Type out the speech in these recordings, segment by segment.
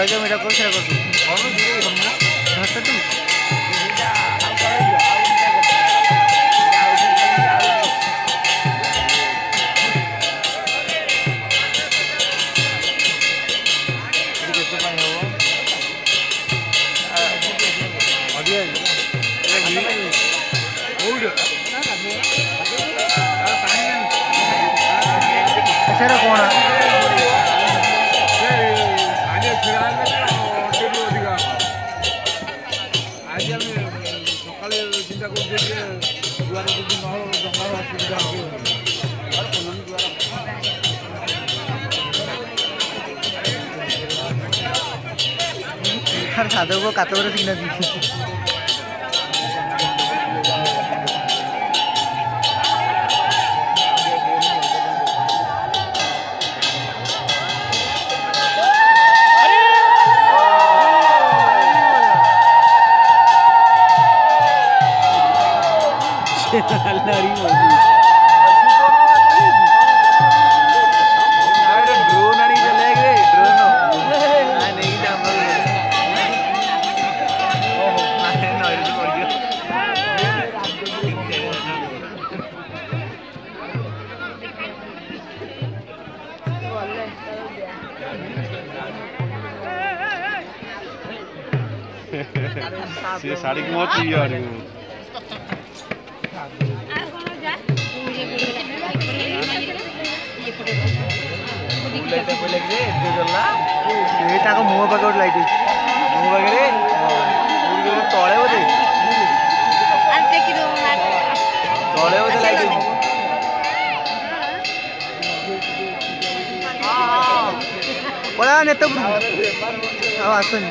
जय मेरा कर सेरा कर तू सेरा कौन चिंता कर साधु को कातवर सिग्नल दी ये साड़ी की बहुत चाहिए आ रही मुह पाके गोटे लाइट मुह पाखे तले बोधे तले बोधे लाइट पड़ा नेत आसनी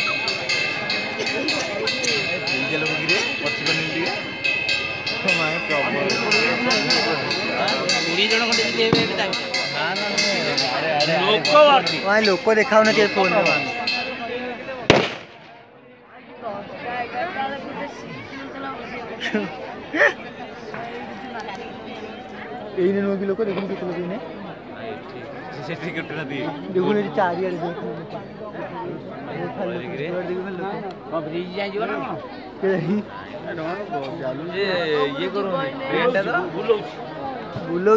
लोक देखा फोन नुह लोक देखने देखुन चारिड़े बुलाऊ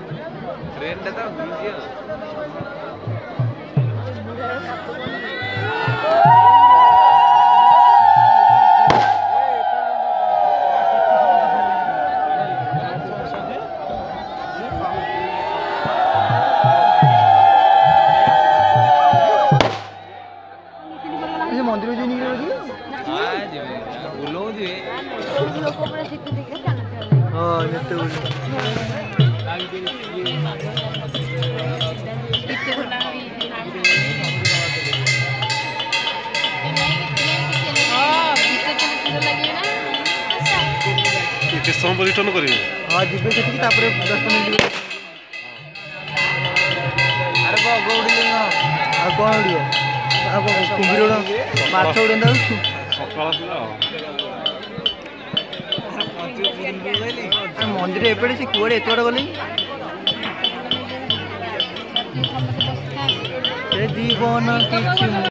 मंदिर समय रिटर्न करेंगे हाँ जी 10 मिनट कौन उड़ कुम्भीर माछ उड़े मंदिर एपटे से कूड़े एत बाट गले जीवन कि